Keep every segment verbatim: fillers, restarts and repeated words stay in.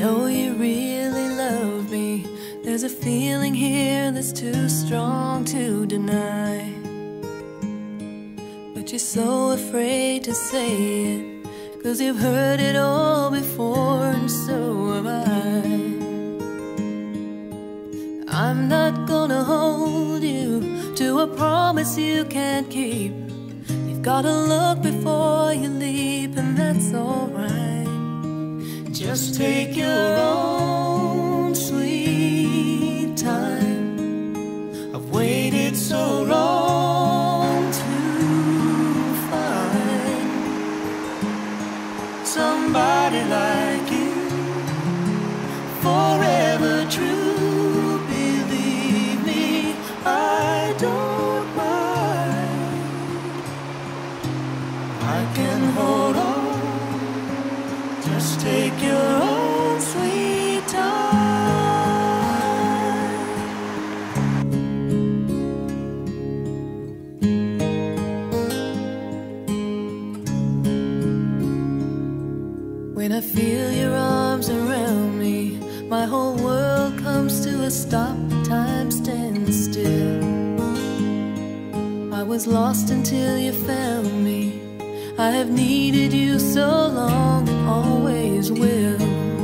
know you really love me. There's a feeling here that's too strong to deny, but you're so afraid to say it, 'cause you've heard it all before, and so have I. I'm not gonna hold you to a promise you can't keep. You've gotta look before you leap, and that's alright. Just take your own sweet time. I've waited so long to find somebody like you, forever true. Believe me, I don't mind. I can hold on. Just take your own sweet time. When I feel your arms around me, my whole world comes to a stop. Time stands still. I was lost until you found me. I have needed you so long and always will.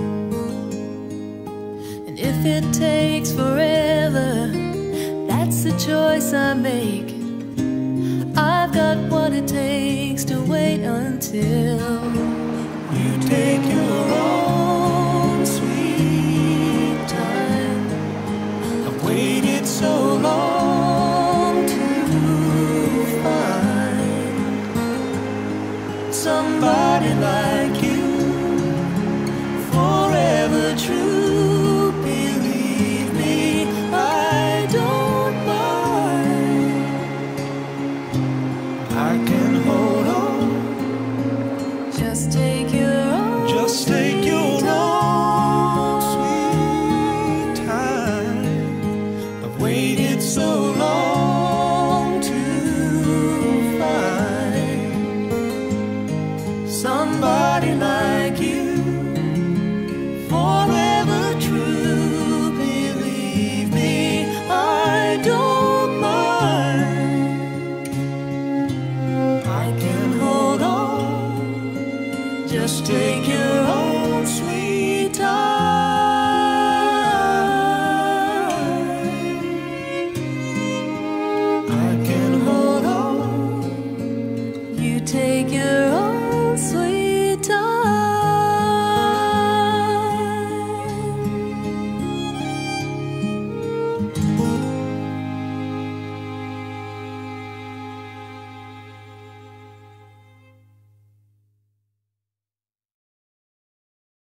And if it takes forever, that's the choice I make. I've got what it takes to wait until you take your own sweet time. I've waited so long to find somebody like you, forever true. Believe me, I don't mind. I can hold on. Just take your own Just take your own sweet time. I've waited so long to find somebody like you, forever true. Believe me, I don't mind. I can hold on. Just take your own sweet time. I can hold on. You take your